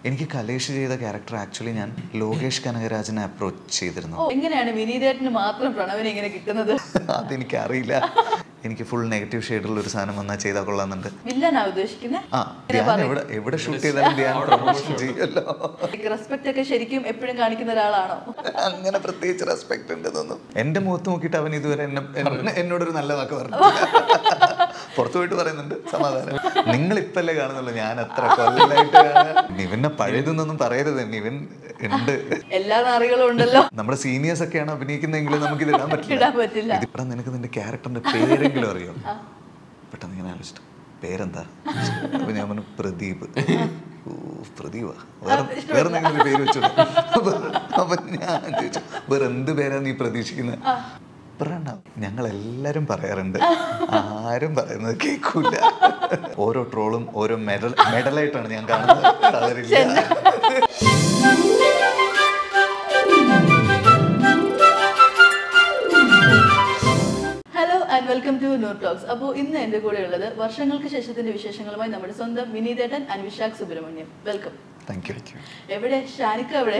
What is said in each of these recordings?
എനിക്ക് കലേഷ് ചെയ്ത character actually ഞാൻ ലോകേഷ് കനകരാജിനെ അപ്രോച്ച് ചെയ്തിരുന്നു. എങ്ങനെയാണ് വിനീതേട്ടന് മാത്രം പ്രണവിനെ ഇങ്ങനെ കിട്ടുന്നത്? അതെനിക്കറിയില്ല. എനിക്ക് ഫുൾ നെഗറ്റീവ് ഷെയ്ഡുള്ള ഒരു സാധനം വന്നാൽ ചെയ്താൽ കൊള്ളാമെന്നുണ്ട്. വില്ലനാ ഉദ്ദേശിക്കുന്നത്? എവിടെ ഷൂട്ട് ചെയ്താലും ധ്യാൻ പ്രൊമോഷൻ ചെയ്യുമല്ലോ. റെസ്പെക്ട് ഒക്കെ ശരിക്കും എപ്പോഴും കാണിക്കുന്ന ഒരാളാണോ? അങ്ങനെ പ്രത്യേകിച്ച് റെസ്പെക്ട് ഉണ്ടെന്നൊന്നും എന്റെ മുഖത്ത് നോക്കിയിട്ട് അവൻ ഇതുവരെ എന്നോടൊരു നല്ല വാക്ക് പറഞ്ഞു. പുറത്തു പോയിട്ട് പറയുന്നുണ്ട് സമാധാനം. നിങ്ങൾ ഇപ്പല്ലേ കാണുന്നുള്ളൂ, ഞാൻ അത്ര കൊല്ലായിട്ട് നിവിനെ പഴയതൊന്നും പറയരുത്. നിവിൻ ഉണ്ട്, എല്ലാ നാറികളും ഉണ്ടല്ലോ. നമ്മുടെ സീനിയേഴ്സ് ഒക്കെയാണ് അഭിനയിക്കുന്നതെങ്കിലും നമുക്ക് ഇത് ഇടാൻ പറ്റില്ല. ഇതിപ്പോ നിനക്ക് നിന്റെ ക്യാരക്ടറിന്റെ പേരെങ്കിലും അറിയോ? പെട്ടെന്ന് ഇങ്ങനെ ആലോചിച്ചിട്ട് പേരെന്താ? അപ്പൊ ഞാൻ പറഞ്ഞു പ്രദീപ്. പ്രദീപ വേറെ എന്തെങ്കിലും പേര് വെച്ചോ? അപ്പൊ ഞാൻ ചോദിച്ചു വേറെ എന്ത് പേരാ നീ പ്രതീക്ഷിക്കുന്നത്? പ്രണവ്. ഞങ്ങളെല്ലാരും പറയാറുണ്ട്, ആരും പറയുന്നത് കേൾക്കൂല. ഓരോ ട്രോളും ഓരോ മെഡലായിട്ടാണ് ഞാൻ കാണുന്നത്. കളറില്ല. Hello and welcome to Noor talks. അപ്പോൾ ഇന്ന് എൻ്റെ കൂടെ ഉള്ളത് വർഷങ്ങൾക്ക് ശേഷത്തിന്റെ വിശേഷങ്ങളുമായി നമ്മുടെ സ്വന്തം വിനീതേട്ടൻ and Vishakh Subrahmanyam. Welcome. Thank you. എവിടെ ഷാനിക്ക? എവിടെ?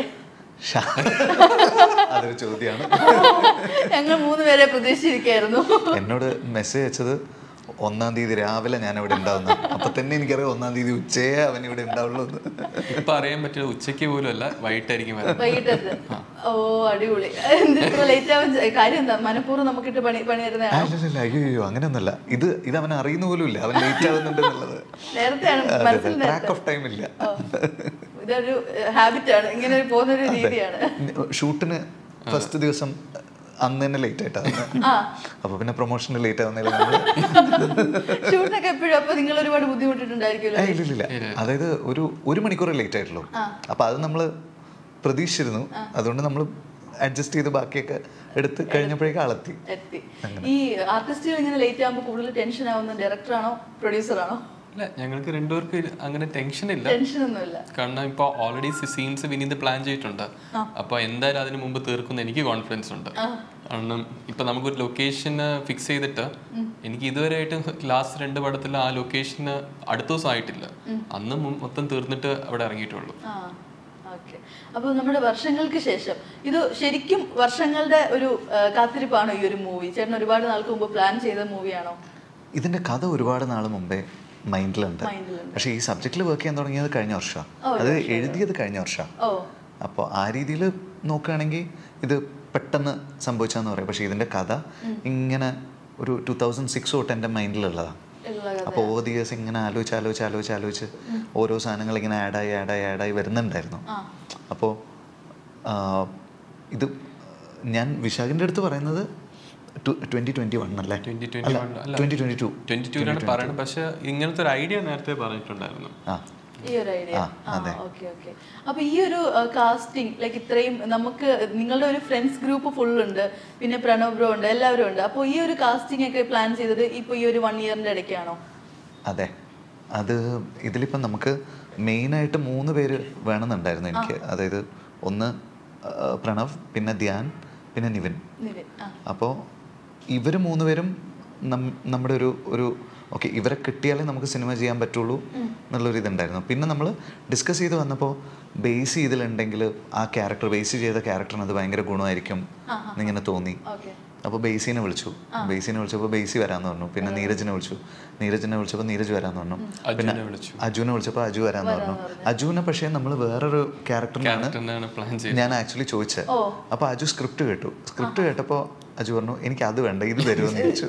അതൊരു ചോദ്യമാണ്. ഞങ്ങൾ 3 പേരെ പ്രതീക്ഷിച്ചിരിക്കായിരുന്നു. എന്നോട് മെസ്സേജ് അയച്ചത് 1-ാം തീയതി രാവിലെ ഞാൻ ഇവിടെ ഉണ്ടാവുന്ന. അപ്പൊ തന്നെ എനിക്കറിയാം 1-ാം തീയതി ഉച്ചയെ അവൻ ഇവിടെ ഉണ്ടാവുള്ളൂ. ഇപ്പൊ അറിയാൻ പറ്റില്ല, ഉച്ചയ്ക്ക് പോലും അല്ല, വൈകിട്ടായിരിക്കും. വൈകിട്ടത്. ഓ അടിപൊളി. ലേറ്റ് ആവാൻ കാര്യം എന്താ? മനഃപൂർവ്വം നമുക്കിട്ട് പണി തരുന്നതാണ്? അയ്യോ അങ്ങനെയൊന്നുമല്ല. ഇത് അവൻ അറിയുന്ന പോലും ഇല്ല അവൻ ലേറ്റ് ആവുന്നുണ്ട് എന്നുള്ളത്. നേരത്തെയാണ്, ട്രാക്ക് ഓഫ് ടൈം ഇല്ല. ഇതൊരു ഹാബിറ്റാണ്, ഇങ്ങനെ പോകുന്നൊരു രീതിയാണ്. ഷൂട്ടിന് ഫസ്റ്റ് ദിവസം അന്ന് തന്നെ ലേറ്റ് ആയിട്ടാണ്. അപ്പൊ പിന്നെ പ്രൊമോഷന് ലേറ്റ് ആവുന്നില്ല. ഷൂട്ടൊക്കെ എപ്പോഴും അപ്പൊ നിങ്ങൾ ഒരുപാട് ബുദ്ധിമുട്ടിട്ടുണ്ടായിരിക്കുമല്ലോ? ഇല്ല, അതായത് ഒരു മണിക്കൂർ ലേറ്റ് ആയിട്ടുള്ളൂ. അപ്പൊ അത് നമ്മള് പ്രതീക്ഷിച്ചിരുന്നു. അതുകൊണ്ട് നമ്മൾ അഡ്ജസ്റ്റ് ചെയ്ത് ബാക്കിയൊക്കെ എടുത്ത് കഴിഞ്ഞപ്പോഴേക്കും ആളെത്തി. ഈ ആർട്ടിസ്റ്റുകൾ ഇങ്ങനെ ലേറ്റ് ആകുമ്പോൾ കൂടുതൽ ടെൻഷൻ ആവുന്ന ഡയറക്ടറാണോ പ്രൊഡ്യൂസറാണോ? അല്ല, ഞങ്ങൾക്ക് രണ്ടുപേർക്ക് അങ്ങനെ ടെൻഷൻ ഇല്ല. കാരണം ഇപ്പൊ ഓൾറെഡി സീൻസ് വിനീത് പ്ലാൻ ചെയ്തിട്ടുണ്ട്. അപ്പൊ എന്തായാലും അതിന് മുമ്പ് തീർക്കുന്ന എനിക്ക് കോൺഫിഡൻസ് ഉണ്ട്. കാരണം ഇപ്പൊ നമുക്കൊരു ലൊക്കേഷന് ഫിക്സ് ചെയ്തിട്ട് എനിക്ക് ഇതുവരെ ആയിട്ട് ലാസ്റ്റ് 2 പടത്തിൽ ആ ലൊക്കേഷന് അടുത്ത ദിവസം ആയിട്ടില്ല. അന്ന് മൊത്തം തീർന്നിട്ട് അവിടെ ഇറങ്ങിയിട്ടുള്ളൂ. അപ്പോൾ നമ്മുടെ വർഷങ്ങൾക്ക് ശേഷം ഇത് ശരിക്കും വർഷങ്ങളുടെ ഒരു കാത്തിരിപ്പാണോ ഈ ഒരു മൂവി? ചേട്ടൻ ഒരുപാട് നാൾക്ക് മുമ്പ് പ്ലാൻ ചെയ്ത മൂവിയാണോ? ഇതിന്റെ കഥ ഒരുപാട് നാൾ മുമ്പേ മൈൻഡിലുണ്ട്. പക്ഷെ ഈ സബ്ജക്റ്റിൽ വർക്ക് ചെയ്യാൻ തുടങ്ങിയത് കഴിഞ്ഞ വർഷമാണ്. അത് എഴുതിയത് കഴിഞ്ഞ വർഷമാണ്. അപ്പോൾ ആ രീതിയിൽ നോക്കുകയാണെങ്കിൽ ഇത് പെട്ടെന്ന് സംഭവിച്ചാന്ന് പറയാം. പക്ഷെ ഇതിന്റെ കഥ ഇങ്ങനെ ഒരു 2006 തൊട്ട് എൻ്റെ മൈൻഡിലുള്ളതാണ്. അപ്പോൾ ഓരോ ദിവസം ഇങ്ങനെ ആലോചിച്ച് ഓരോ സാധനങ്ങൾ ഇങ്ങനെ ആഡായി വരുന്നുണ്ടായിരുന്നു. അപ്പോൾ ഇത് ഞാൻ വിശാഖിൻ്റെ അടുത്ത് പറയുന്നത് 2021 അല്ലേ? 2022 പറയുന്നത്. പക്ഷെ ഇങ്ങനത്തെ ഒരു ഐഡിയ നേരത്തെ പറഞ്ഞിട്ടുണ്ടായിരുന്നു. അപ്പൊ ഈ ഒരു കാസ്റ്റിംഗ് ലൈക്ക് ഇത്രയും നമുക്ക് നിങ്ങളുടെ ഒരു ഫ്രണ്ട്സ് ഗ്രൂപ്പ് ഫുൾ ഉണ്ട്, പിന്നെ പ്രണവ് ബ്രോ ഉണ്ട്, എല്ലാവരും ഉണ്ട്. അപ്പോൾ ഈ ഒരു കാസ്റ്റിംഗ് ഒക്കെ പ്ലാൻ ചെയ്തത് ഇപ്പൊ ഈ ഒരു 1 ഇയറിന്റെ ഇടയ്ക്കാണോ? അതെ, അത് ഇതിലിപ്പം നമുക്ക് മെയിനായിട്ട് 3 പേര് വേണമെന്നുണ്ടായിരുന്നു എനിക്ക്. അതായത് ഒന്ന് പ്രണവ്, പിന്നെ ധ്യാൻ, പിന്നെ നിവിൻ. അപ്പോൾ ഇവർ 3 പേരും നമ്മുടെ ഒരു ഓക്കെ ഇവരെ കിട്ടിയാലേ നമുക്ക് സിനിമ ചെയ്യാൻ പറ്റുള്ളൂ എന്നുള്ളൊരു ഇതുണ്ടായിരുന്നു. പിന്നെ നമ്മൾ ഡിസ്കസ് ചെയ്ത് വന്നപ്പോൾ ബേസ് ചെയ്തിട്ടുണ്ടെങ്കിൽ ആ ക്യാരക്ടർ ബേസ് ചെയ്ത ക്യാരക്ടറിന് അത് ഭയങ്കര ഗുണമായിരിക്കും എന്നിങ്ങനെ തോന്നി. അപ്പോൾ ബേസിനെ വിളിച്ചപ്പോൾ ബേസി വരാമെന്ന് പറഞ്ഞു. പിന്നെ നീരജിനെ വിളിച്ചപ്പോൾ നീരജ് വരാമെന്ന് പറഞ്ഞു. പിന്നെ അജുവിനെ വിളിച്ചപ്പോൾ അജു വരാമെന്ന് പറഞ്ഞു. അജുവിനെ പക്ഷേ നമ്മൾ വേറൊരു ക്യാരക്ടറിനാണ് ഞാൻ ആക്ച്വലി ചോദിച്ചത്. അപ്പോൾ അജു സ്ക്രിപ്റ്റ് കേട്ടപ്പോൾ അജു പറഞ്ഞു എനിക്ക് അത് വേണ്ട, ഇത് വരുമെന്ന് ചോദിച്ചു.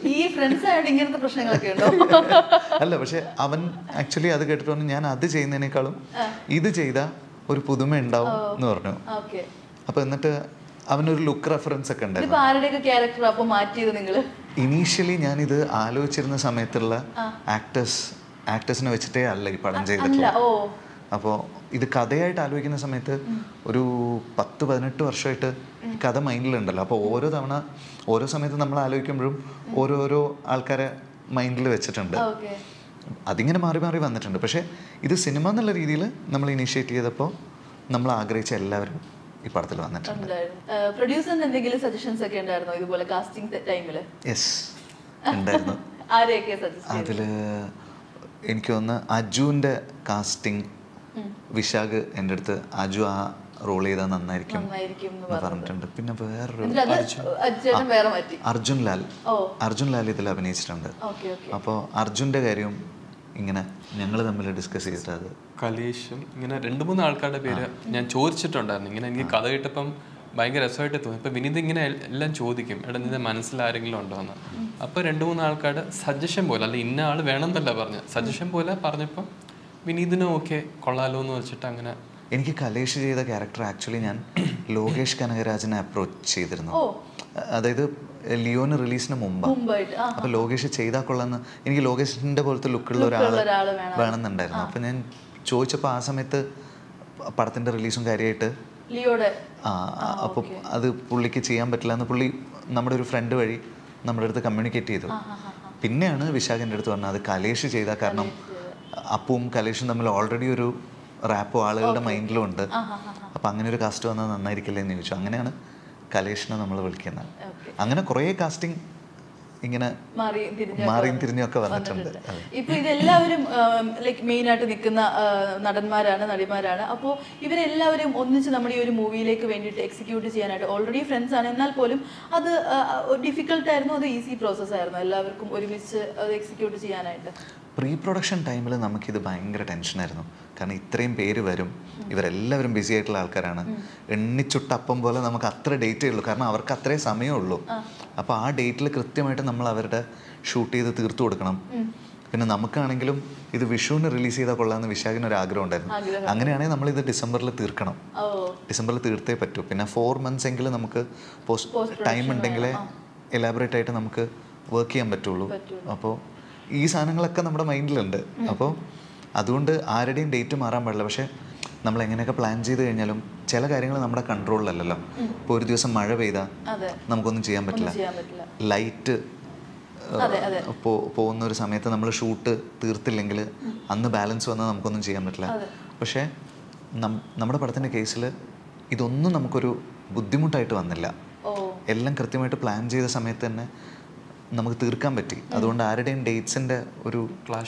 അല്ല, പക്ഷെ അവൻ ആക്ച്വലി അത് കേട്ടിട്ട് പറഞ്ഞു ഞാൻ അത് ചെയ്യുന്നതിനേക്കാളും ഇത് ചെയ്താൽ ഒരു പുതുമ ഉണ്ടാവും എന്ന് പറഞ്ഞു. അപ്പൊ എന്നിട്ട് അവനൊരു ലുക്ക് റെഫറൻസ് ഒക്കെ ഉണ്ടായിരുന്നു. ഇനീഷ്യലി ഞാനിത് ആലോചിച്ചിരുന്ന സമയത്തുള്ള ആക്ടേഴ്സിനെ വെച്ചിട്ടേ അല്ല ഈ പടം ചെയ്തിട്ടുള്ളത്. അപ്പോൾ ഇത് കഥയായിട്ട് ആലോചിക്കുന്ന സമയത്ത് ഒരു 10-18 വർഷമായിട്ട് ഈ കഥ മൈൻഡിലുണ്ടല്ലോ. അപ്പോൾ ഓരോ സമയത്ത് നമ്മൾ ആലോചിക്കുമ്പോഴും ഓരോരോ ആൾക്കാരെ മൈൻഡിൽ വെച്ചിട്ടുണ്ട്. അതിങ്ങനെ മാറി വന്നിട്ടുണ്ട്. പക്ഷേ ഇത് സിനിമ എന്നുള്ള രീതിയിൽ നമ്മൾ ഇനീഷ്യേറ്റ് ചെയ്തപ്പോൾ നമ്മൾ ആഗ്രഹിച്ച എല്ലാവരും ഈ പടത്തിൽ വന്നിട്ടുണ്ട്. പ്രൊഡ്യൂസറിന് എന്തെങ്കിലും സജഷൻസ് ഒക്കെ ഉണ്ടായിരുന്നോ ഇതുപോലെ കാസ്റ്റിംഗ് ടൈമിൽ? യെസ്, ഉണ്ടായിരുന്നു. ആരെയൊക്കെ സജസ്റ്റ് ചെയ്തു? അതിൽ എനിക്ക് തോന്നുന്നു അജുവിൻ്റെ കാസ്റ്റിംഗ് വിശാഖ് എൻ്റെ അടുത്ത് അജു ആ റോൾ ചെയ്താൽ നന്നായിരിക്കും എന്ന് പറഞ്ഞിട്ടുണ്ട്. പിന്നെ വേറൊരു അർജുൻ ലാൽ ഇതിൽ അഭിനയിച്ചിട്ടുണ്ട്. അപ്പോൾ അർജുൻ്റെ കാര്യം ഇങ്ങനെ ഞങ്ങൾ തമ്മിൽ ഡിസ്കസ് ചെയ്തിട്ട് അത് കലേഷും ഇങ്ങനെ 2-3 ആൾക്കാരുടെ പേര് ഞാൻ ചോദിച്ചിട്ടുണ്ടായിരുന്നു. ഇങ്ങനെ എനിക്ക് കഥ കേട്ടപ്പം ഭയങ്കര രസമായിട്ട് തോന്നി. ഇപ്പം വിനീത് ഇങ്ങനെ എല്ലാം ചോദിക്കും, എടാ നിന്റെ മനസ്സിൽ ആരെങ്കിലും ഉണ്ടോ എന്ന്. അപ്പോൾ 2-3 ആൾക്കാരുടെ സജഷൻ പോലെ, അല്ല ഇന്ന ആൾ വേണമെന്നല്ല പറഞ്ഞത്, സജഷൻ പോലെ പറഞ്ഞപ്പം വിനീതിനും ഓക്കെ കൊള്ളാലോ എന്ന് വെച്ചിട്ട് അങ്ങനെ. എനിക്ക് കലേഷ് ചെയ്ത ക്യാരക്ടർ ആക്ച്വലി ഞാൻ ലോകേഷ് കനകരാജിനെ അപ്രോച്ച് ചെയ്തിരുന്നു. അതായത് ലിയോന് റിലീസിന് മുമ്പാണ്. അപ്പോൾ ലോകേഷ് ചെയ്താൽ കൊള്ളാന്ന്, എനിക്ക് ലോകേഷിൻ്റെ പോലത്തെ ലുക്കുള്ള ഒരാൾ വേണമെന്നുണ്ടായിരുന്നു. അപ്പം ഞാൻ ചോദിച്ചപ്പോൾ ആ സമയത്ത് പടത്തിൻ്റെ റിലീസും കാര്യമായിട്ട് അപ്പോൾ അത് പുള്ളിക്ക് ചെയ്യാൻ പറ്റില്ല എന്ന് പുള്ളി നമ്മുടെ ഒരു ഫ്രണ്ട് വഴി നമ്മുടെ അടുത്ത് കമ്മ്യൂണിക്കേറ്റ് ചെയ്തു. പിന്നെയാണ് വിശാഖിൻ്റെ അടുത്ത് പറഞ്ഞത് അത് കലേഷ് ചെയ്താൽ, കാരണം അപ്പും കലേഷും തമ്മിൽ ഓൾറെഡി ഒരു റാപ്പോ ആളുകളുടെ മൈൻഡിലും ഉണ്ട്. അപ്പം അങ്ങനെ ഒരു കാസ്റ്റ് വന്നാൽ നന്നായിരിക്കില്ലേ എന്ന് ചോദിച്ചു. അങ്ങനെയാണ് കലേഷിനെ നമ്മൾ വിളിക്കുന്നത്. അങ്ങനെ കുറേ കാസ്റ്റിംഗ് ഇങ്ങനെ മാറിയും തിരിഞ്ഞൊക്കെ വന്നിട്ടുണ്ട്. ഇപ്പൊ ഇതെല്ലാവരും ലൈക്ക് മെയിൻ ആയിട്ട് നിൽക്കുന്ന നടന്മാരാണ്, നടിമാരാണ്. അപ്പോൾ ഇവരെല്ലാവരും ഒന്നിച്ച് നമ്മുടെ ഈ ഒരു മൂവിയിലേക്ക് വേണ്ടിയിട്ട് എക്സിക്യൂട്ട് ചെയ്യാനായിട്ട് ഓൾറെഡി ഫ്രണ്ട്സ് ആണ്, എന്നാൽ പോലും അത് ഡിഫിക്കൽട്ട് ആയിരുന്നു, അത് ഈസി പ്രോസസ് ആയിരുന്നു എല്ലാവർക്കും ഒരുമിച്ച് അത് എക്സിക്യൂട്ട് ചെയ്യാനായിട്ട്? പ്രീ പ്രൊഡക്ഷൻ ടൈമിൽ നമുക്കിത് ഭയങ്കര ടെൻഷനായിരുന്നു. കാരണം ഇത്രയും പേര് വരും, ഇവരെല്ലാവരും ബിസി ആയിട്ടുള്ള ആൾക്കാരാണ്. എണ്ണിച്ചുട്ടപ്പം പോലെ നമുക്ക് അത്ര ഡേറ്റേ ഉള്ളൂ, കാരണം അവർക്ക് അത്രേ സമയമുള്ളൂ. അപ്പോൾ ആ ഡേറ്റിൽ കൃത്യമായിട്ട് നമ്മൾ അവരുടെ ഷൂട്ട് ചെയ്ത് തീർത്തു കൊടുക്കണം. പിന്നെ നമുക്കാണെങ്കിലും ഇത് വിഷുവിന് റിലീസ് ചെയ്താൽ കൊള്ളാമെന്ന് വിശാഖിന് ഒരു ആഗ്രഹം ഉണ്ടായിരുന്നു. അങ്ങനെയാണെങ്കിൽ നമ്മളിത് ഡിസംബറിൽ തീർക്കണം, ഡിസംബറിൽ തീർത്തേ പറ്റൂ. പിന്നെ 4 months എങ്കിലും നമുക്ക് ടൈം ഉണ്ടെങ്കിലേ എലാബറേറ്റ് ആയിട്ട് നമുക്ക് വർക്ക് ചെയ്യാൻ പറ്റുള്ളൂ. അപ്പോൾ ഈ സാധനങ്ങളൊക്കെ നമ്മുടെ മൈൻഡിലുണ്ട്. അപ്പോൾ അതുകൊണ്ട് ആരുടെയും ഡേറ്റ് മാറാൻ പാടില്ല. പക്ഷേ നമ്മൾ എങ്ങനെയൊക്കെ പ്ലാൻ ചെയ്ത് കഴിഞ്ഞാലും ചില കാര്യങ്ങൾ നമ്മുടെ കൺട്രോളിലല്ലല്ലോ. ഇപ്പോൾ ഒരു ദിവസം മഴ പെയ്താൽ നമുക്കൊന്നും ചെയ്യാൻ പറ്റില്ല. ലൈറ്റ് പോകുന്ന ഒരു സമയത്ത് നമ്മൾ ഷൂട്ട് തീർത്തില്ലെങ്കിൽ അന്ന് ബാലൻസ് വന്നാൽ നമുക്കൊന്നും ചെയ്യാൻ പറ്റില്ല. പക്ഷേ നമ്മുടെ പടത്തിൻ്റെ കേസിൽ ഇതൊന്നും നമുക്കൊരു ബുദ്ധിമുട്ടായിട്ട് വന്നില്ല. എല്ലാം കൃത്യമായിട്ട് പ്ലാൻ ചെയ്ത സമയത്ത് തന്നെ നമുക്ക് തീർക്കാൻ പറ്റി. അതുകൊണ്ട് ആരുടെയും ഡേറ്റ്സിന്റെ ഒരു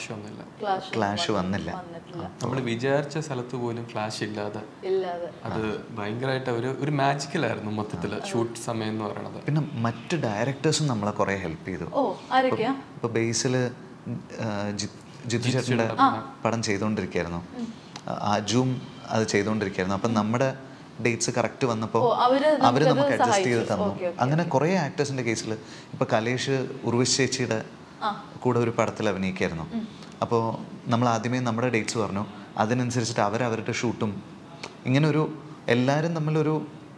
ക്ലാഷ് വന്നില്ല. നമ്മൾ വിചാരിച്ച സ്ഥലത്ത് പോലും ക്ലാഷ് ഇല്ലാതെ അത് ഭയങ്കരമായിട്ട് ഒരു മാജിക്കലായിരുന്നു മൊത്തത്തിൽ ഷൂട്ട് സമയം എന്ന് പറയുന്നത്. പിന്നെ മറ്റ് ഡയറക്ടേഴ്സും നമ്മളെ കുറെ ഹെൽപ്പ് ചെയ്തു. ഇപ്പൊ ബേസില് ജിത്തു ചേട്ടൻ്റെ പടം ചെയ്തുകൊണ്ടിരിക്കുകയായിരുന്നു, അജും അത് ചെയ്തുകൊണ്ടിരിക്കുകയായിരുന്നു. അപ്പം നമ്മുടെ ഡേറ്റ്സ് കറക്റ്റ് വന്നപ്പോൾ അവർ നമുക്ക് അഡ്ജസ്റ്റ് ചെയ്ത് തന്നു. അങ്ങനെ കുറേ ആക്ടേഴ്സിൻ്റെ കേസിൽ ഇപ്പോൾ കലേഷ് ഉർവശി ചേച്ചിയുടെ കൂടെ ഒരു പടത്തിൽ അഭിനയിക്കായിരുന്നു. അപ്പോൾ നമ്മൾ ആദ്യമേ നമ്മുടെ ഡേറ്റ്സ് പറഞ്ഞു, അതിനനുസരിച്ചിട്ട് അവരവരുടെ ഷൂട്ടും ഇങ്ങനെ ഒരു എല്ലാവരും തമ്മിലൊരു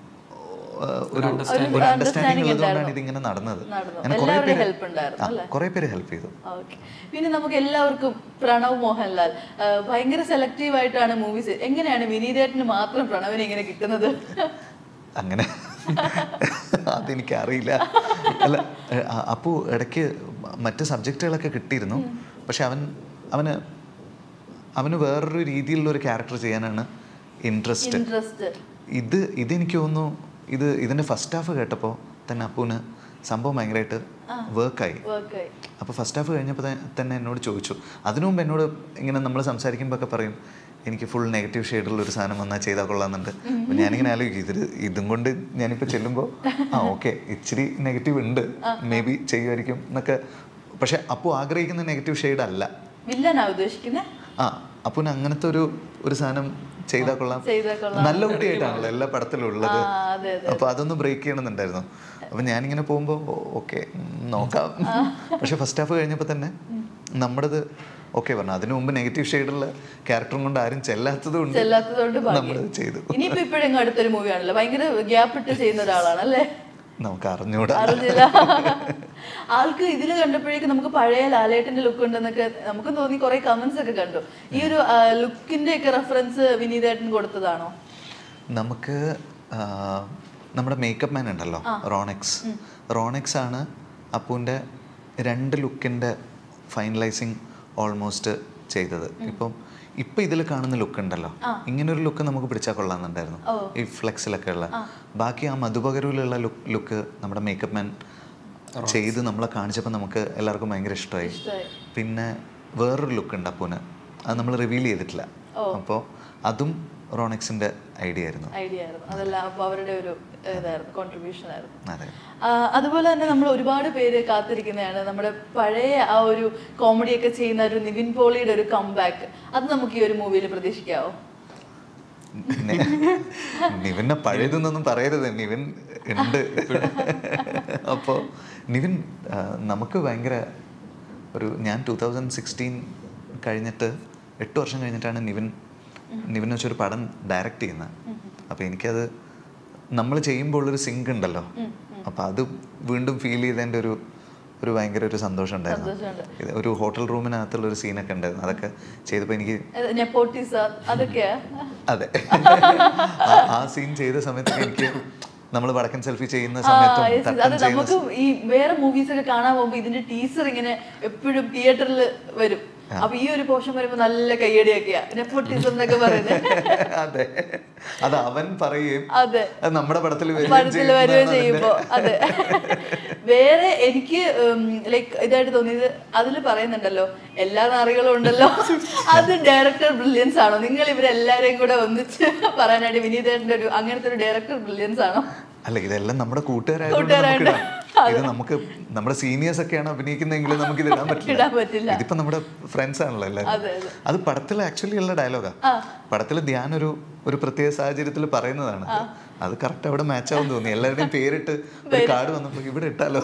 ഒരു അണ്ടർസ്റ്റാൻഡിങ് ഉള്ളതുകൊണ്ടാണ് ഇതിങ്ങനെ നടന്നത്. അങ്ങനെ കുറേ പേര് ഹെൽപ്പ് ചെയ്തു. പിന്നെ നമുക്ക് എല്ലാവർക്കും പ്രണവ് മോഹൻലാൽ ഭയങ്കര സെലക്റ്റീവ് ആയിട്ടാണ് മൂവീസ്. എങ്ങനെയാണ് വിനീതേട്ടന് മാത്രം പ്രണവിനെ ഇങ്ങനെ കിട്ടുന്നത്? അങ്ങനെ അതെനിക്കറിയില്ല. അല്ല, അപ്പോൾ ഇടയ്ക്ക് മറ്റ് സബ്ജക്റ്റുകളൊക്കെ കിട്ടിയിരുന്നു. പക്ഷെ അവന് വേറൊരു രീതിയിലുള്ള ഒരു ക്യാരക്ടർ ചെയ്യാനാണ് ഇൻട്രസ്റ്റ്. ഇതെനിക്ക് തോന്നുന്നു ഇതിൻ്റെ ഫസ്റ്റ് ഹാഫ് കേട്ടപ്പോൾ തന്നെ അപ്പൂന് സംഭവം ഭയങ്കരമായിട്ട് വർക്കായി. അപ്പോൾ ഫസ്റ്റ് ഹാഫ് കഴിഞ്ഞപ്പോൾ തന്നെ എന്നോട് ചോദിച്ചു. അതിനു മുമ്പ് എന്നോട് ഇങ്ങനെ നമ്മൾ സംസാരിക്കുമ്പോൾ ഒക്കെ പറയും, എനിക്ക് ഫുൾ നെഗറ്റീവ് ഷെയ്ഡുള്ള ഒരു സാധനം വന്നാൽ ചെയ്താൽ കൊള്ളാമെന്നുണ്ട്. അപ്പോൾ ഞാനിങ്ങനെ ആലോചിക്കും, ഇതും കൊണ്ട് ഞാനിപ്പോൾ ചെല്ലുമ്പോൾ ഓക്കെ ഇച്ചിരി നെഗറ്റീവ് ഉണ്ട്, മേ ബി ചെയ്യുമായിരിക്കും എന്നൊക്കെ. പക്ഷെ അപ്പോൾ ആഗ്രഹിക്കുന്ന നെഗറ്റീവ് ഷെയ്ഡ് അല്ല, അപ്പൂന് അങ്ങനത്തെ ഒരു സാധനം ചെയ്താൽ കൊള്ളാം, നല്ല കുട്ടിയായിട്ടാണല്ലോ എല്ലാ പടത്തിലും ഉള്ളത്. അപ്പോൾ അതൊന്ന് ബ്രേക്ക് ചെയ്യണമെന്നുണ്ടായിരുന്നു. അപ്പം ഞാനിങ്ങനെ പോകുമ്പോൾ ഓക്കെ നോക്കാം. പക്ഷെ ഫസ്റ്റ് ഹാഫ് കഴിഞ്ഞപ്പോൾ തന്നെ നമ്മുടേത് ഓക്കെ പറഞ്ഞു. അതിനു മുമ്പ് നെഗറ്റീവ് ഷെയ്ഡുള്ള ക്യാരക്ടറും കൊണ്ട് ആരും ചെല്ലാത്തത് കൊണ്ട് നമ്മൾ ചെയ്തു. ഇനിയിപ്പോ ഇപ്പോഴും അടുത്തൊരു മൂവിയാണല്ലോ, ഭയങ്കര ഗ്യാപ്പ് ഇട്ട് ചെയ്യുന്ന ഒരാളാണല്ലേ? നമുക്ക് അറിഞ്ഞൂടാ. ആൾക്ക് ഇതിൽ കണ്ടപ്പോഴേക്കും നമുക്ക് പഴയ ലാലേട്ടന്റെ ലുക്ക് ഉണ്ടെന്നൊക്കെ നമുക്ക് തോന്നി. കുറെ കമന്റ്സ് ഒക്കെ കണ്ടു. ഈ ഒരു ലുക്കിന്റെ ഒക്കെ റെഫറൻസ് വിനീതേട്ടൻ കൊടുത്തതാണോ? നമുക്ക് നമ്മുടെ മേക്കപ്പ് മാൻ ഉണ്ടല്ലോ റോണെക്സ് ആണ് അപ്പൂൻ്റെ 2 ലുക്കിൻ്റെ ഫൈനലൈസിങ് ഓൾമോസ്റ്റ് ചെയ്തത്. ഇപ്പം ഇതിൽ കാണുന്ന ലുക്ക് ഉണ്ടല്ലോ, ഇങ്ങനൊരു ലുക്ക് നമുക്ക് പിടിച്ചാൽ കൊള്ളാമെന്നുണ്ടായിരുന്നു ഈ ഫ്ലെക്സിലൊക്കെ ഉള്ള. ബാക്കി ആ മധുപകരൂലുള്ള ലുക്ക് നമ്മുടെ മേക്കപ്പ് മാൻ ചെയ്ത് നമ്മളെ കാണിച്ചപ്പോൾ നമുക്ക് എല്ലാവർക്കും ഭയങ്കര ഇഷ്ടമായി. പിന്നെ വേറൊരു ലുക്ക് ഉണ്ട് അപ്പൂന്, അത് നമ്മൾ റിവീൽ ചെയ്തിട്ടില്ല. അപ്പോൾ അതും റോണെക്സിന്റെ ഐഡിയ ആയിരുന്നു. അതെല്ലാം അപ്പോൾ അവരുടെ ഒരു ഇതായിരുന്നു, കോൺട്രിബ്യൂഷൻ ആയിരുന്നു. അതെ. അതുപോലെ തന്നെ നമ്മൾ ഒരുപാട് പേര് കാത്തിരിക്കുന്നതാണ് നമ്മുടെ പഴയ ആ ഒരു കോമഡിയൊക്കെ ചെയ്യുന്ന ഒരു നിവിൻ പോളിയുടെ ഒരു കംബാക്ക്. അത് നമുക്ക് ഈ ഒരു മൂവിയിൽ പ്രതീക്ഷിക്കാവോ? നിവിനെ പഴയതെന്നൊന്നും പറയരുത്, നിവിൻ ഉണ്ട്. അപ്പോൾ നിവിൻ നമുക്ക് ഭയങ്കര ഒരു, ഞാൻ 2016 കഴിഞ്ഞിട്ട് 8 വർഷം കഴിഞ്ഞിട്ടാണ് നിവിൻ വെച്ചൊരു പടം ഡയറക്റ്റ് ചെയ്യുന്നത്. അപ്പോൾ എനിക്കത് നമ്മൾ ചെയ്യുമ്പോൾ ഉള്ളൊരു സിങ്ക് ഉണ്ടല്ലോ, അപ്പോൾ അത് വീണ്ടും ഫീൽ ചെയ്തതിൻ്റെ ഒരു ഭയങ്കര ഒരു സന്തോഷം ഉണ്ടായിരുന്നു. ഒരു ഹോട്ടൽ റൂമിനകത്തുള്ള ഒരു സീനൊക്കെ ഉണ്ടായിരുന്നു, അതൊക്കെ ചെയ്തപ്പോൾ എനിക്ക് അതെ ആ സീൻ ചെയ്ത സമയത്തൊക്കെ എനിക്ക് നമ്മൾ വടക്കൻ സെൽഫി ചെയ്യുന്ന സമയത്തും നമുക്ക് ഈ വേറെ മൂവീസ് ഒക്കെ കാണാൻ പോകുമ്പോൾ ഇതിന്റെ ടീസർ ഇങ്ങനെ എപ്പോഴും തിയേറ്ററിൽ വരും. അപ്പൊ ഈ ഒരു പോർഷൻ വരുമ്പോ നല്ല കയ്യടിയൊക്കെയാ, നെപ്പോട്ടിസം എന്നൊക്കെ പറയുന്നത്. അതെ, അത് അവൻ പറയുകയും അതെ നമ്മുടെ പടത്തിൽ വരികയും ചെയ്യുമ്പോ അതെ. വേറെ എനിക്ക് ലൈക്ക് ഇതായിട്ട് തോന്നിയത് അതിൽ പറയുന്നുണ്ടല്ലോ എല്ലാ നാറികളും ഉണ്ടല്ലോ, അത് ഡയറക്ടർ ബ്രില്യൻസ് ആണോ? നിങ്ങൾ ഇവരെല്ലാരെയും കൂടെ ഒന്നിച്ച് പറയാനായിട്ട് വിനീതേട്ടൻ്റെ ഒരു അങ്ങനത്തെ ഒരു ഡയറക്ടർ ബ്രില്യൻസ് ആണോ? അല്ല, ഇതെല്ലാം നമ്മുടെ കൂട്ടുകാരായിട്ട് ഇത് നമുക്ക് നമ്മുടെ സീനിയേഴ്സ് ഒക്കെയാണ് അഭിനയിക്കുന്നതെങ്കിൽ നമുക്ക് ഇത് ഇടാൻ പറ്റില്ല. ഇതിപ്പോ നമ്മുടെ ഫ്രണ്ട്സ് ആണല്ലോ എല്ലാവരും. അത് പടത്തിൽ ആക്ച്വലി ഉള്ള ഡയലോഗാ. പടത്തിൽ ധ്യാൻ ഒരു പ്രത്യേക സാഹചര്യത്തിൽ പറയുന്നതാണ്. അത് കറക്റ്റ് അവിടെ മാച്ച് ആവും തോന്നി. എല്ലാവരുടെയും പേരിട്ട് ഒരു കാർഡ് വന്നപ്പോ ഇവിടെ ഇട്ടാലോ.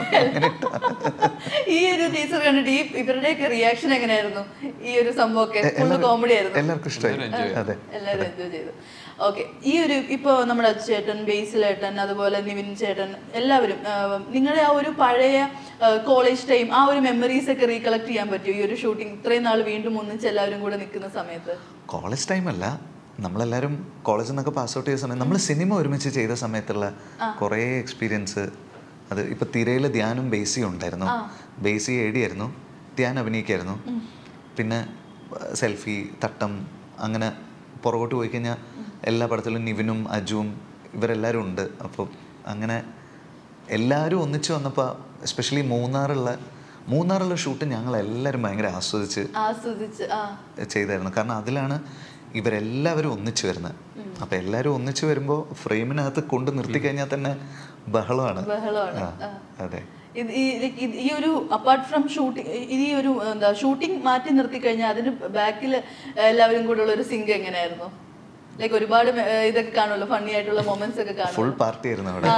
ഈ ഒരു ടീച്ചർ കണ്ടിട്ട് ഇവരുടെയൊക്കെ റിയാക്ഷൻ എങ്ങനെയായിരുന്നു? ഈ ഒരു സംഭവമൊക്കെ ഫുൾ കോമഡി ആയിരുന്നു, എല്ലാവർക്കും ഇഷ്ടമായി. അതെ, എല്ലാവരും എൻജോയ് ചെയ്തു. ഓക്കെ, ഈ ഒരു ഇപ്പോൾ നമ്മുടെ ചേട്ടൻ, ബേസിലേട്ടൻ, അതുപോലെ നിവിൻ ചേട്ടൻ, എല്ലാവരും നിങ്ങളുടെ ആ ഒരു പഴയ കോളേജ് ടൈം, ആ ഒരു മെമ്മറീസ് ഒക്കെ റീകളക്ട് ചെയ്യാൻ പറ്റുമോ ഈ ഒരു ഷൂട്ടിംഗ് ഇത്രയും നാൾ വീണ്ടും ഒന്നിച്ച് എല്ലാവരും കൂടെ നിൽക്കുന്ന സമയത്ത്? കോളേജ് ടൈം അല്ല, നമ്മളെല്ലാവരും കോളേജിൽ നിന്നൊക്കെ പാസ് ഔട്ട് ചെയ്ത സമയത്ത് നമ്മൾ സിനിമ ഒരുമിച്ച് ചെയ്ത സമയത്തുള്ള കുറേ എക്സ്പീരിയൻസ്. അത് ഇപ്പം തിരയിൽ ധ്യാനും ബേസിയും ഉണ്ടായിരുന്നു. ബേസി ആയിരുന്നു, ധ്യാൻ അഭിനയിക്കായിരുന്നു. പിന്നെ സെൽഫി, തട്ടം, അങ്ങനെ പുറകോട്ട് പോയി കഴിഞ്ഞാൽ എല്ലാ പടത്തിലും നിവിനും അജുവും ഇവരെല്ലാവരും ഉണ്ട്. അപ്പോൾ അങ്ങനെ എല്ലാവരും ഒന്നിച്ച് വന്നപ്പോൾ എസ്പെഷ്യലി മൂന്നാറുള്ള ഷൂട്ട് ഞങ്ങൾ എല്ലാവരും ഭയങ്കര ആസ്വദിച്ച് ചെയ്തായിരുന്നു. കാരണം അതിലാണ് ഇവരെല്ലാവരും ഒന്നിച്ച് വരുന്നത്. അപ്പം എല്ലാവരും ഒന്നിച്ച് വരുമ്പോൾ ഫ്രെയിമിനകത്ത് കൊണ്ട് നിർത്തി കഴിഞ്ഞാൽ തന്നെ ബഹളമാണ്. അതെ, ഈ ഒരു അപ്പാർട്ട് ഫ്രം ഷൂട്ടിംഗ്, ഈ ഒരു എന്താ ഷൂട്ടിംഗ് മാറ്റി നിർത്തി കഴിഞ്ഞാൽ അതിന് ബാക്കിൽ എല്ലാവരും കൂടെ ഉള്ള ഒരു സിങ്ക് എങ്ങനെയായിരുന്നു? ലൈക്ക് ഒരുപാട് ഇതൊക്കെ കാണുമല്ലോ, ഫണ്ണി ആയിട്ടുള്ള മൊമെന്റ്സ് ഒക്കെ കാണും. ഫുൾ പാർട്ടി ആയിരുന്നു അവിടെ.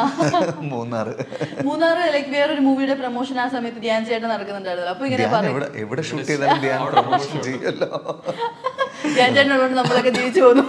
മൂന്നാറ് ലൈക്ക് വേറൊരു മൂവിയുടെ പ്രൊമോഷൻ ആ സമയത്ത് ധ്യാൻ ചേട്ടൻ നടക്കുന്നുണ്ടായിരുന്നു. അപ്പൊ ഇങ്ങനെ എവിടെ ഷൂട്ട് ചെയ്താലും ധ്യാൻ പ്രൊമോഷൻ ചെയ്യല്ലോ. ധ്യാൻ ചേട്ടനുള്ളതുകൊണ്ട് നമ്മളൊക്കെ ജീവിച്ചു പോന്നു.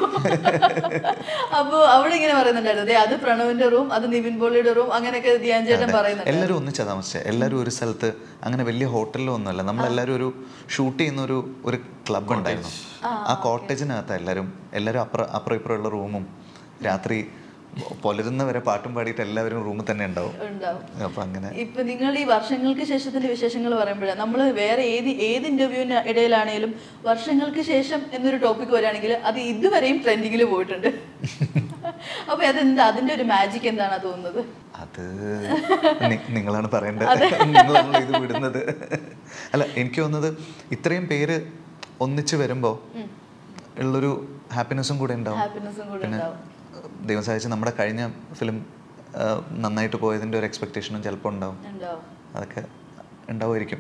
അപ്പൊ അവിടെ ഇങ്ങനെ പറയുന്നുണ്ടായിരുന്നു, അത് പ്രണവിന്റെ റൂം, അത് നിവിൻ പോളിയുടെ റൂം, അങ്ങനെയൊക്കെ ധ്യാൻ ചേട്ടൻ പറയുന്നുണ്ട്. എല്ലാവരും ഒന്നിച്ചാ താമസിച്ചത്. എല്ലാവരും ഒരു സ്ഥലത്ത്, അങ്ങനെ വലിയ ഹോട്ടലിലോ ഒന്നുമല്ല. നമ്മളെല്ലാവരും ഒരു ഷൂട്ട് ചെയ്യുന്ന ഒരു ക്ലബ് ഉണ്ടായിരുന്നു. ആ കോട്ടേജിനകത്ത് എല്ലാവരും അപ്പുറം ഇപ്പുറമുള്ള റൂമും രാത്രി പുലരുന്നവരെ പാട്ടും പാടിയിട്ട് എല്ലാവരും റൂമിൽ തന്നെ ഉണ്ടാവും. അപ്പൊ അങ്ങനെ ഇപ്പൊ നിങ്ങൾ ഈ വർഷങ്ങൾക്ക് ശേഷത്തിന്റെ വിശേഷങ്ങൾ പറയുമ്പോഴേ നമ്മൾ വേറെ ഏത് ഇന്റർവ്യൂവിന് ഇടയിലാണെങ്കിലും വർഷങ്ങൾക്ക് ശേഷം എന്നൊരു ടോപ്പിക് വരികയാണെങ്കിൽ അത് ഇതുവരെയും ട്രെൻഡിങ്ങിൽ പോയിട്ടുണ്ട്. അപ്പൊ അതെന്താ, അതിന്റെ ഒരു മാജിക് എന്താണ് തോന്നുന്നത്? അത് നിങ്ങളാണ് പറയേണ്ടത്, നിങ്ങളാണല്ലോ ഇത് വിടുന്നത്. അല്ല, എനിക്ക് തോന്നുന്നത് ഇത്രയും പേര് ഒന്നിച്ച് വരുമ്പോ ഉള്ളൊരു ഹാപ്പിനെസ്സും കൂടെ ഉണ്ടാവും. പിന്നെ ദൈവം സഹായിച്ച് നമ്മുടെ കഴിഞ്ഞ ഫിലിം നന്നായിട്ട് പോയതിന്റെ ഒരു എക്സ്പെക്ടേഷനും ചിലപ്പോൾ ഉണ്ടാവും. അതൊക്കെ ഉണ്ടാവുമായിരിക്കും.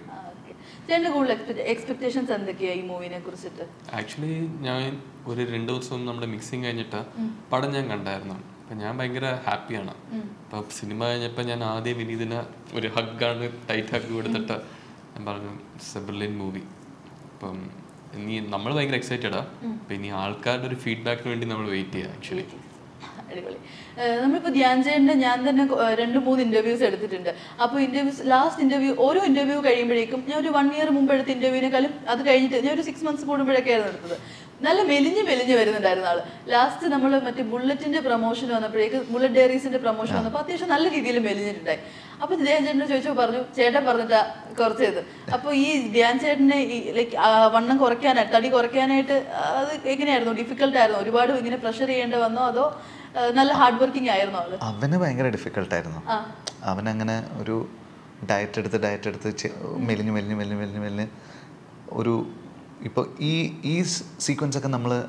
ആക്ച്വലി ഞാൻ ഒരു 2 ദിവസം നമ്മുടെ മിക്സിങ് കഴിഞ്ഞിട്ട് പടം ഞാൻ കണ്ടായിരുന്നു. അപ്പം ഞാൻ ഭയങ്കര ഹാപ്പിയാണ്. അപ്പം സിനിമ കഴിഞ്ഞപ്പോൾ ഞാൻ ആദ്യം വിനീതിന് ഒരു ഹഗ്ഗാണ്, ടൈറ്റ് ഹഗ് കൊടുത്തിട്ട് ഞാൻ പറഞ്ഞു ഇറ്റ്സ് എ ബ്രില്യൻറ്റ് മൂവി. അപ്പം ഇനി നമ്മൾ ഭയങ്കര എക്സൈറ്റഡാ. അപ്പം ഇനി ആൾക്കാരുടെ ഒരു ഫീഡ്ബാക്കിന് വേണ്ടി നമ്മൾ വെയിറ്റ് ചെയ്യാം. ആക്ച്വലി അടിപൊളി. നമ്മളിപ്പോൾ ധ്യാൻ ചേട്ടൻ്റെ ഞാൻ തന്നെ 2-3 ഇൻ്റർവ്യൂസ് എടുത്തിട്ടുണ്ട്. അപ്പോൾ ലാസ്റ്റ് ഓരോ ഇൻ്റർവ്യൂ കഴിയുമ്പോഴേക്കും ഞാൻ ഒരു 1 year മുമ്പ് എടുത്ത ഇൻ്റർവ്യൂവിനെക്കാളും അത് കഴിഞ്ഞിട്ട് ഞാൻ ഒരു 6 months കൂടുമ്പോഴൊക്കെയായിരുന്നു എടുത്തത്. നല്ല മെലിഞ്ഞ് വരുന്നുണ്ടായിരുന്നു ആള്. ലാസ്റ്റ് നമ്മൾ മറ്റേ ബുള്ളറ്റിന്റെ പ്രൊമോഷൻ വന്നപ്പോഴേക്ക്, ബുള്ളറ്റ് ഡയറീസിന്റെ പ്രൊമോഷൻ വന്നപ്പോൾ അത്യാവശ്യം നല്ല രീതിയിൽ മെലിഞ്ഞിട്ടുണ്ടായി. അപ്പൊ ധ്യാൻ ചേട്ടനെ ചോദിച്ചപ്പോൾ പറഞ്ഞു ചേട്ടൻ പറഞ്ഞിട്ടാ കുറച്ചത്. അപ്പോൾ ഈ ധ്യാൻ ചേട്ടനെ ലൈക്ക് വണ്ണം കുറയ്ക്കാനായിട്ട്, തടി കുറയ്ക്കാനായിട്ട് അത് എങ്ങനെയായിരുന്നു? ഡിഫിക്കൽട്ട് ആയിരുന്നു? ഒരുപാട് ഇങ്ങനെ പ്രഷർ ചെയ്യേണ്ടി വന്നോ, അതോ നല്ല ഹാർഡ് വർക്കിംഗ് ആയിരുന്നു ആള്? അവന് ഭയങ്കര ഡിഫിക്കൽട്ടായിരുന്നു. അവനങ്ങനെ ഒരു ഡയറ്റ് എടുത്ത് മെലിഞ്ഞ് ഒരു ഇപ്പോൾ ഈ സീക്വൻസ് ഒക്കെ നമ്മൾ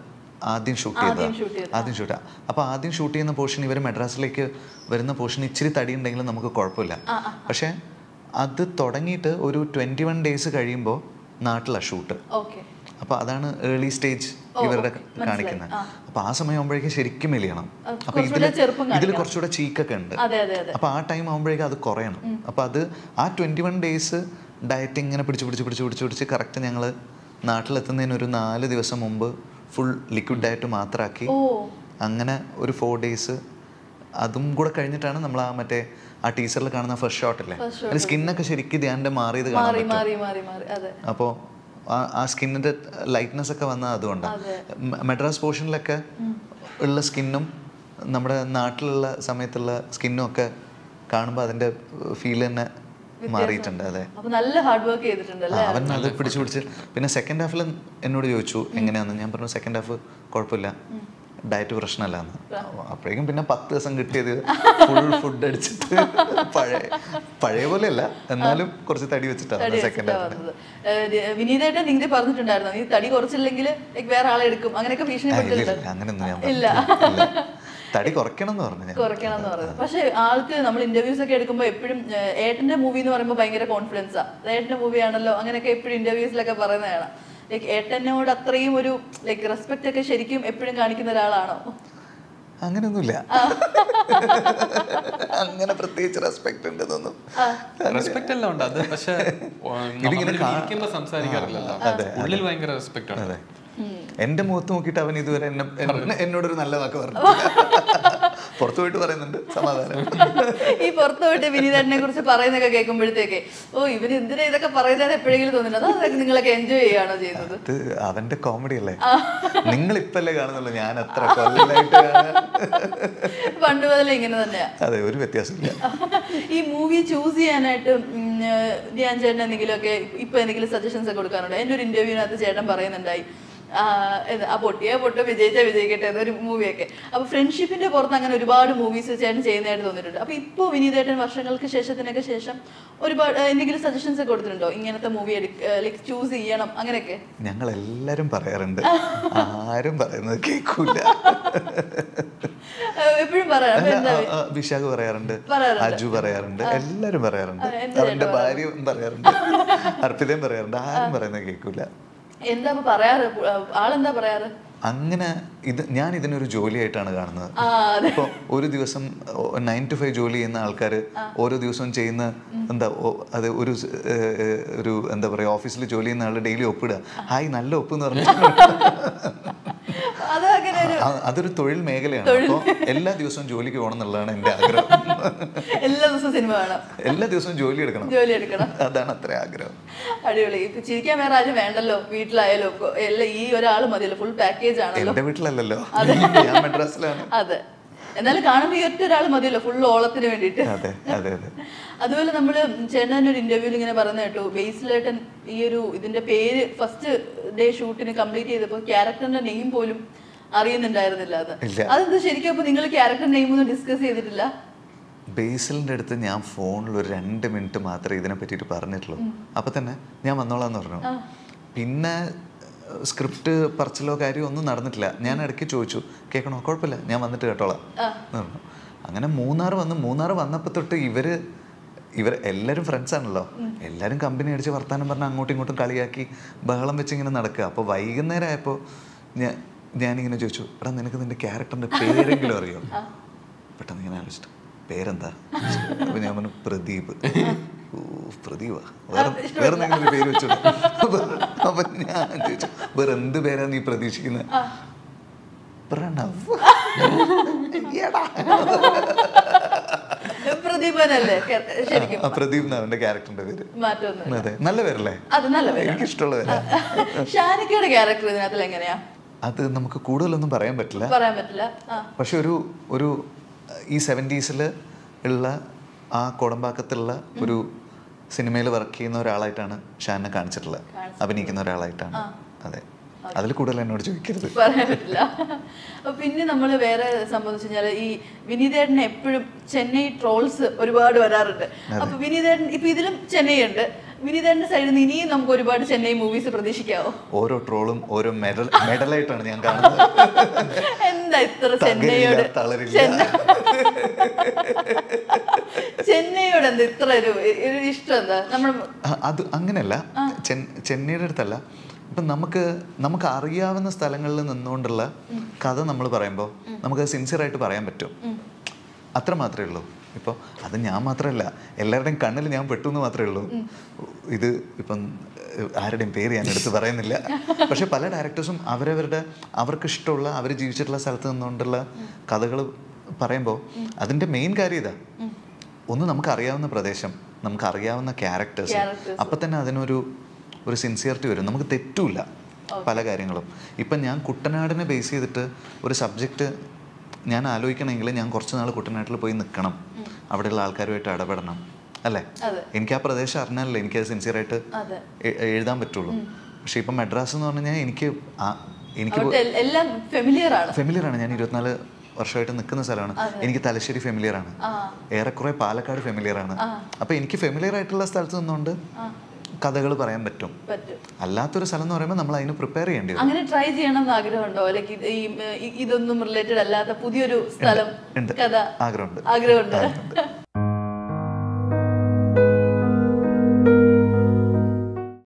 ആദ്യം ഷൂട്ട് ചെയ്തതാണ്. അപ്പോൾ ആദ്യം ഷൂട്ട് ചെയ്യുന്ന പോർഷൻ ഇവർ മെഡ്രാസിലേക്ക് വരുന്ന പോർഷൻ ഇച്ചിരി തടി ഉണ്ടെങ്കിലും നമുക്ക് കുഴപ്പമില്ല. പക്ഷേ അത് തുടങ്ങിയിട്ട് ഒരു 21 days കഴിയുമ്പോൾ നാട്ടിലാണ് ഷൂട്ട്. അപ്പോൾ അതാണ് ഏർലി സ്റ്റേജ് ഇവരുടെ കാണിക്കുന്നത്. അപ്പോൾ ആ സമയം ആകുമ്പോഴേക്കും ശരിക്കും മെലിയണം. അപ്പോൾ ഇതിൽ കുറച്ചുകൂടെ ചീക്കൊക്കെ ഉണ്ട്. അപ്പോൾ ആ ടൈം ആകുമ്പോഴേക്കും അത് കുറയണം. അപ്പോൾ അത് ആ 21 days ഡയറ്റ് ഇങ്ങനെ പിടിച്ച് കറക്റ്റ് ഞങ്ങൾ നാട്ടിലെത്തുന്നതിന് ഒരു 4 ദിവസം മുമ്പ് ഫുൾ ലിക്വിഡ് ഡയറ്റ് മാത്രമാക്കി അങ്ങനെ ഒരു 4 days അതും കൂടെ കഴിഞ്ഞിട്ടാണ് നമ്മൾ ആ മറ്റേ ആ ടീസറിൽ കാണുന്ന ഫസ്റ്റ് ഷോട്ടില്ലേ, അതിൽ സ്കിന്നൊക്കെ ശരിക്കും ധ്യാൻ്റെ മാറിയത് കാണാൻ പറ്റും. അപ്പോൾ ആ സ്കിന്നിൻ്റെ ലൈറ്റ്നെസ് ഒക്കെ വന്നത് അതുകൊണ്ടാണ്. മെഡ്രാസ് പോർഷനിലൊക്കെ ഉള്ള സ്കിന്നും നമ്മുടെ നാട്ടിലുള്ള സമയത്തുള്ള സ്കിന്നും ഒക്കെ കാണുമ്പോൾ അതിൻ്റെ ഫീൽ തന്നെ മാറിയിട്ടുണ്ട്. അതെ, നല്ല ഹാർഡ് വർക്ക് ചെയ്തിട്ടുണ്ട്. അവൻ അത് പിടിച്ച് പിന്നെ സെക്കൻഡ് ഹാഫിൽ എന്നോട് ചോദിച്ചു എങ്ങനെയാണെന്ന്. ഞാൻ പറഞ്ഞു സെക്കൻഡ് ഹാഫ് കുഴപ്പമില്ല, ഡയറ്റ് പ്രശ്നമല്ലാന്ന്. അപ്പോഴേക്കും പിന്നെ 10 ദിവസം കിട്ടിയത് ഫുൾ ഫുഡ് അടിച്ചിട്ട് പഴയ പോലെയല്ല, എന്നാലും കുറച്ച് തടി വെച്ചിട്ടാണ് സെക്കൻഡ് ഹാഫ്. വിനീതേട്ടൻ നിങ്ങൾ പറഞ്ഞിട്ടുണ്ടായിരുന്നു നീ തടി കുറച്ചില്ലെങ്കിൽ വേറെ ആളെ എടുക്കും അങ്ങനെയൊക്കെ ഭീഷണിപ്പെട്ടിട്ടുണ്ട്? അങ്ങനെയൊന്നും ഞാൻ തടി കുറയ്ക്കണം എന്ന് പറഞ്ഞു. പക്ഷെ ആൾക്ക് നമ്മൾ ഇന്റർവ്യൂസ് ഒക്കെ എടുക്കുമ്പോൾ എപ്പോഴും ഏട്ടന്റെ മൂവി എന്ന് പറയുമ്പോൾ ഭയങ്കര കോൺഫിഡൻസാ, ഏട്ടന്റെ മൂവി ആണല്ലോ അങ്ങനെയൊക്കെ എപ്പോഴും ഇന്റർവ്യൂസിലൊക്കെ പറയുന്നതാണ്. ലൈക്ക് ഏട്ടനോട് അത്രയും ഒരു ലൈക്ക് റെസ്പെക്ട് ഒക്കെ ശരിക്കും എപ്പോഴും കാണിക്കുന്ന ഒരാളാണോ? അങ്ങനെയൊന്നുമില്ല, അങ്ങനെ പ്രത്യേകിച്ച് റെസ്പെക്ട് ഉണ്ടെന്നൊന്നും. റെസ്പെക്ട് എല്ലാം ഉണ്ട് അത്, പക്ഷെ സംസാരിക്കാറില്ലല്ലോ. ഉള്ളിൽ ഭയങ്കര റെസ്പെക്ട് ആണ്. എന്റെ മുഖത്ത് നോക്കിയിട്ട് അവൻ ഇതുവരെ എന്നോടൊരു നല്ല വാക്ക് പറഞ്ഞു. പുറത്തു പോയിട്ട് പറയുന്നുണ്ട് സമാധാനം. ഈ പുറത്തു പോയിട്ട് വിനീതനെ കുറിച്ച് പറയുന്നൊക്കെ കേൾക്കുമ്പോഴത്തേക്ക് ഇവന് എന്തിനാ ഇതൊക്കെ പറയുന്നത് എപ്പോഴെങ്കിലും തോന്നുന്നുണ്ടോ? അതൊക്കെ നിങ്ങളൊക്കെ എൻജോയ് ചെയ്യാണോ ചെയ്യുന്നത്? അവന്റെ കോമഡി അല്ലേ, നിങ്ങൾ ഇപ്പല്ലേ കാണുന്നുള്ളൂ, ഞാൻ അത്ര കൊല്ലമായിട്ട് പണ്ട് മുതലേ ഇങ്ങനെ തന്നെയാ. അതെ, ഒരു വ്യത്യാസമില്ല. ഈ മൂവി ചൂസ് ചെയ്യാനായിട്ട് ധ്യാൻ ചേട്ടൻ എന്തെങ്കിലുമൊക്കെ ഇപ്പൊ എന്തെങ്കിലും സജഷൻസ് ഒക്കെ കൊടുക്കാറുണ്ടോ? എന്റെ ഒരു ഇന്റർവ്യൂവിനകത്ത് ചേട്ടൻ പറയുന്നുണ്ടായി ആ പൊട്ടിയ വിജയിക്കട്ടെ എന്നൊരു മൂവിയൊക്കെ. അപ്പൊ ഫ്രണ്ട്ഷിപ്പിന്റെ പുറത്ത് അങ്ങനെ ഒരുപാട് മൂവീസ് ചേട്ടൻ ചെയ്യുന്നതായിട്ട് തോന്നിയിട്ടുണ്ട്. അപ്പൊ ഇപ്പൊ വിനീതേട്ടൻ വർഷങ്ങൾക്ക് ശേഷം ഒരുപാട് എന്തെങ്കിലും സജഷൻസ് ഒക്കെ കൊടുത്തിട്ടുണ്ടോ ഇങ്ങനത്തെ മൂവി ലൈക്ക് ചൂസ് ചെയ്യണം അങ്ങനെയൊക്കെ? ഞങ്ങൾ എല്ലാരും പറയാറുണ്ട്, ആരും പറയുന്നത് കേൾക്കൂല. എപ്പോഴും പറയാറുണ്ട്, വിശാഖ് പറയാറുണ്ട്, അജു പറയാറുണ്ട്, എല്ലാരും പറയാറുണ്ട്, അവന്റെ ഭാര്യ പറയാറുണ്ട്, അർപ്പിതയും പറയാറുണ്ട്. ആരും പറയുന്നത് കേൾക്കൂല. എന്താ പറയാറ്? ആളെന്താ പറയാറ്? അങ്ങനെ ഞാൻ ഇതിനൊരു ജോലിയായിട്ടാണ് കാണുന്നത്. ഇപ്പോൾ ഒരു ദിവസം 9 to 5 ജോലി ചെയ്യുന്ന ആൾക്കാർ ഓരോ ദിവസവും ചെയ്യുന്ന അത് ഒരു എന്താ പറയുക, ഓഫീസിൽ ജോലി ചെയ്യുന്ന ആൾ ഡെയിലി ഒപ്പിടുക, ഹായ് നല്ല ഒപ്പ് എന്ന് പറഞ്ഞു. അതൊരു തൊഴിൽ മേഖലയാണ്. അപ്പോൾ എല്ലാ ദിവസവും ജോലിക്ക് പോകണം എന്നുള്ളതാണ് എൻ്റെ ആഗ്രഹം. എല്ലാ ദിവസവും സിനിമ വേണം, എല്ലാ ദിവസവും ജോലി എടുക്കണം, അതാണ് അത്ര ആഗ്രഹം. അടിപൊളി. ഇപ്പൊ ചിരിക്കാൻ വേറെ ആരും വേണ്ടല്ലോ, വീട്ടിലായാലോ എല്ലാം ഈ ഒരാൾ മതിയല്ലോ, ഫുൾ പാക്കേജ് ആണല്ലോ. എന്റെ വീട്ടിലല്ലോ, ഞാൻ മെഡ്രാസിലാണ്. അതെ, എന്നാലും കാണുമ്പോൾ ഈ ഒറ്റ ഒരാൾ മതിയല്ലോ ഫുൾ ഓളത്തിന് വേണ്ടിയിട്ട്. അതുപോലെ നമ്മള് ചേട്ടൻ ഒരു ഇന്റർവ്യൂവിൽ ഇങ്ങനെ പറയുന്ന കേട്ടു, ബേസിലേട്ടൻ ഈ ഒരു ഇതിന്റെ പേര് ഫസ്റ്റ് ഡേ ഷൂട്ടിന് കംപ്ലീറ്റ് ചെയ്തപ്പോൾ ക്യാരക്ടറിന്റെ നെയിം പോലും അറിയുന്നുണ്ടായിരുന്നില്ല. അതെന്താ ശരിക്കും? അപ്പൊ നിങ്ങൾ ക്യാരക്ടർ നെയിം ഒന്നും ഡിസ്കസ് ചെയ്തിട്ടില്ല? ബേസിലിന്റെ അടുത്ത് ഞാൻ ഫോണിൽ ഒരു 2 minute മാത്രമേ ഇതിനെ പറ്റിയിട്ട് പറഞ്ഞിട്ടുള്ളൂ. അപ്പൊ തന്നെ ഞാൻ വന്നോളാന്ന് പറഞ്ഞു. പിന്നെ സ്ക്രിപ്റ്റ് പറച്ചിലോ കാര്യമോ ഒന്നും നടന്നിട്ടില്ല. ഞാൻ ഇടയ്ക്ക് ചോദിച്ചു, കേൾക്കണോ? കുഴപ്പമില്ല, ഞാൻ വന്നിട്ട് കേട്ടോളാം എന്ന് പറഞ്ഞു. അങ്ങനെ മൂന്നാർ വന്നപ്പോൾ തൊട്ട് ഇവർ എല്ലാവരും ഫ്രണ്ട്സ് ആണല്ലോ, എല്ലാവരും കമ്പനി അടിച്ച് വർത്താനം പറഞ്ഞ് അങ്ങോട്ടും ഇങ്ങോട്ടും കളിയാക്കി ബഹളം വെച്ച് ഇങ്ങനെ നടക്കുക. അപ്പോൾ വൈകുന്നേരം ആയപ്പോൾ ഞാനിങ്ങനെ ചോദിച്ചു, എടാ നിനക്ക് നിന്റെ ക്യാരക്ടറിന്റെ പേരെങ്കിലും അറിയോ? പെട്ടെന്ന് ഇങ്ങനെ ആലോചിച്ചിട്ട്, പേരെന്താ? അപ്പോൾ ഞാൻ പറഞ്ഞു പ്രദീപ്. പ്രദീപാ, വേറെ എന്തെങ്കിലും പേര് വെച്ചോ? അപ്പൊ ഞാൻ ചോദിച്ചു, വേറെ എന്ത് പേരാ നീ പ്രതീക്ഷിക്കുന്നത്? പ്രണവ്. പ്രദീപ് അവന്റെ ക്യാരക്ടറിന്റെ പേര്. അതെ, നല്ല പേരല്ലേ? എനിക്ക് ഇഷ്ടമുള്ള പേരാ. അത് നമുക്ക് കൂടുതലൊന്നും പറയാൻ പറ്റില്ല. പക്ഷെ ഒരു ഈ 70s ഉള്ള ആ കോടമ്പാക്കത്തുള്ള ഒരു സിനിമയിൽ വർക്ക് ചെയ്യുന്ന ഒരാളായിട്ടാണ് ഷാനെ കാണിച്ചിട്ടുള്ളത്, അഭിനയിക്കുന്ന ഒരാളായിട്ടാണ്. അതെ, അതിൽ കൂടുതൽ എന്നോട് ചോദിക്കരുത്, പറയാൻ പറ്റില്ല. പിന്നെ നമ്മൾ വേറെ സംബന്ധിച്ച് കഴിഞ്ഞാൽ ഈ വിനീതേട്ടന് എപ്പോഴും ചെന്നൈ ട്രോൾസ് ഒരുപാട് വരാറുണ്ട്. അപ്പൊ വിനീതേട്ടൻ ഇപ്പൊ ഇതിലും ചെന്നൈ ഉണ്ട്, വിനീതന്റെ സൈഡിൽ നിന്ന് ഇനിയും നമുക്ക് ഒരുപാട് ചെന്നൈ മൂവീസ് പ്രതീക്ഷിക്കാവോ? ഓരോ ട്രോളും ഓരോ മെഡലായിട്ടാണ് ഞാൻ കാണുന്നത്. എന്താ ഇത്ര ചെന്നൈയോട് ചെന്നൈയോട് എന്താ ഇത്ര ഒരു ഇഷ്ടം? എന്താ നമ്മൾ അത് അങ്ങനെയല്ല, ചെന്നൈയുടെ അടുത്തല്ല. ഇപ്പം നമുക്ക് അറിയാവുന്ന സ്ഥലങ്ങളിൽ നിന്നുകൊണ്ടുള്ള കഥ നമ്മൾ പറയുമ്പോൾ നമുക്ക് സിൻസിയറായിട്ട് പറയാൻ പറ്റും. അത്ര മാത്രമേ ഉള്ളൂ. ഇപ്പോൾ അത് ഞാൻ മാത്രമല്ല, എല്ലാവരുടെയും കണ്ണിൽ ഞാൻ പെട്ടു എന്ന് മാത്രമേ ഉള്ളൂ. ഇത് ഇപ്പം ആരുടെയും പേര് ഞാൻ എടുത്ത് പറയുന്നില്ല. പക്ഷെ പല ഡയറക്ടേഴ്സും അവർക്കിഷ്ടമുള്ള അവർ ജീവിച്ചിട്ടുള്ള സ്ഥലത്ത് നിന്നുകൊണ്ടുള്ള കഥകൾ പറയുമ്പോൾ അതിൻ്റെ മെയിൻ കാര്യം ഇതാ. ഒന്ന് നമുക്കറിയാവുന്ന പ്രദേശം, നമുക്കറിയാവുന്ന ക്യാരക്ടേഴ്സ്, അപ്പം തന്നെ അതിനൊരു സിൻസിയറിറ്റി വരും. നമുക്ക് തെറ്റൂല പല കാര്യങ്ങളും. ഇപ്പം ഞാൻ കുട്ടനാടിനെ ബേസ് ചെയ്തിട്ട് ഒരു സബ്ജക്റ്റ് ഞാൻ ആലോചിക്കണമെങ്കിൽ ഞാൻ കുറച്ച് നാൾ കുട്ടനാട്ടിൽ പോയി നിൽക്കണം, അവിടെയുള്ള ആൾക്കാരുമായിട്ട് ഇടപെടണം, അല്ലേ? എനിക്ക് ആ പ്രദേശം അറിഞ്ഞാലല്ലേ എനിക്കത് സിൻസിയറായിട്ട് എഴുതാൻ പറ്റുള്ളൂ. പക്ഷെ ഇപ്പം മദ്രാസ് എന്ന് പറഞ്ഞാൽ എനിക്ക് ഫെമിലിയറാണ്. ഞാൻ 24 വർഷമായിട്ട് നിൽക്കുന്ന സ്ഥലമാണ്. എനിക്ക് തലശ്ശേരി ഫെമിലിയറാണ്, ഏറെക്കുറെ പാലക്കാട് ഫെമിലിയറാണ്. അപ്പം എനിക്ക് ഫെമിലിയർ ആയിട്ടുള്ള സ്ഥലത്ത് നിന്നുകൊണ്ട് കഥകൾ പറയാൻ പറ്റും. അല്ലാത്തൊരു സ്ഥലം എന്ന് പറയുമ്പോൾ നമ്മൾ അതിന് പ്രിപ്പയർ ചെയ്യേണ്ടി വരും. അങ്ങനെ ട്രൈ ചെയ്യണം എന്ന് ആഗ്രഹമുണ്ടോ? ഇതൊന്നും റിലേറ്റഡ് അല്ലാത്ത പുതിയൊരു സ്ഥലം, കഥ? ആഗ്രഹമുണ്ട്.